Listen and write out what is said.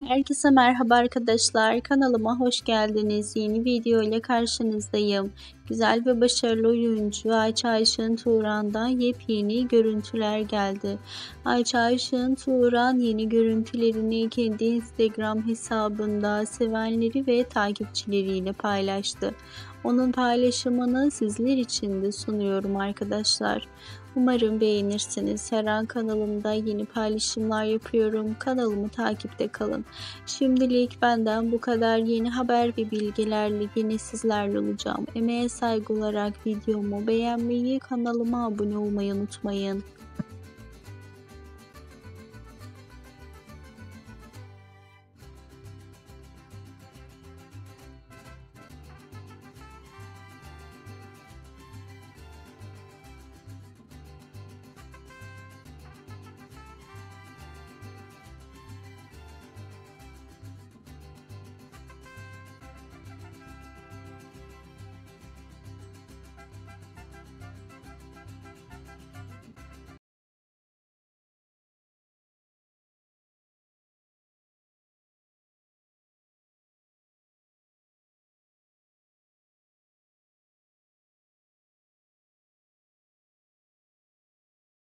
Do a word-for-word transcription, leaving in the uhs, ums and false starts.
Herkese merhaba arkadaşlar. Kanalıma hoş geldiniz. Yeni video ile karşınızdayım. Güzel ve başarılı oyuncu Ayça Ayşın Turan'dan yepyeni görüntüler geldi. Ayça Ayşın Turan yeni görüntülerini kendi Instagram hesabında sevenleri ve takipçileriyle paylaştı. Onun paylaşımını sizler için de sunuyorum arkadaşlar. Umarım beğenirsiniz. Her an kanalımda yeni paylaşımlar yapıyorum. Kanalımı takipte kalın. Şimdilik benden bu kadar. Yeni haber ve bilgilerle yine sizlerle olacağım. Emeğe saygı olarak videomu beğenmeyi, kanalıma abone olmayı unutmayın.